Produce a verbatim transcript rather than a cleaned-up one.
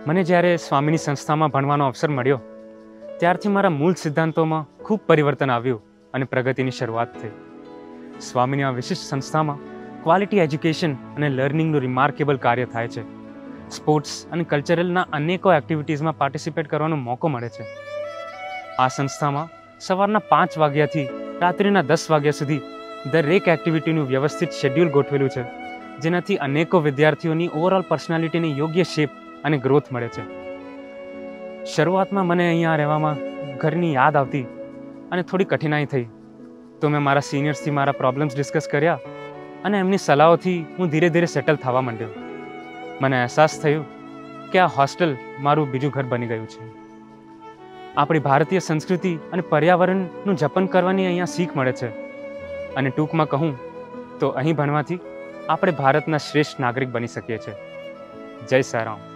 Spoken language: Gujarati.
મને જ્યારે સ્વામીની સંસ્થામાં ભણવાનો અવસર મળ્યો ત્યારથી મારા મૂળ સિદ્ધાંતોમાં ખૂબ પરિવર્તન આવ્યું અને પ્રગતિની શરૂઆત થઈ. સ્વામીની આ વિશિષ્ટ સંસ્થામાં ક્વોલિટી એજ્યુકેશન અને લર્નિંગનું રિમાર્કેબલ કાર્ય થાય છે. સ્પોર્ટ્સ અને કલ્ચરલના અનેકો એક્ટિવિટીઝમાં પાર્ટિસિપેટ કરવાનો મોકો મળે છે. આ સંસ્થામાં સવારના પાંચ વાગ્યાથી રાત્રિના દસ વાગ્યા સુધી દરેક એક્ટિવિટીનું વ્યવસ્થિત શેડ્યુલ ગોઠવેલું છે, જેનાથી અનેકો વિદ્યાર્થીઓની ઓવરઓલ પર્સનાલિટીની યોગ્ય શેપ અને ગ્રોથ મળે છે. શરૂઆતમાં મને અહીંયા રહેવામાં ઘરની યાદ આવતી અને થોડી કઠિનાઈ થઈ, તો મેં મારા સિનિયર્સથી મારા પ્રોબ્લેમ્સ ડિસ્કસ કર્યા અને એમની સલાહોથી હું ધીરે ધીરે સેટલ થવા માંડ્યો. મને અહેસાસ થયું કે આ હોસ્ટેલ મારું બીજું ઘર બની ગયું છે. આપણી ભારતીય સંસ્કૃતિ અને પર્યાવરણનું જતન કરવાની અહીંયા શીખ મળે છે અને ટૂંકમાં કહું તો અહીં ભણવાથી આપણે ભારતના શ્રેષ્ઠ નાગરિક બની શકીએ છીએ. જય સારામ.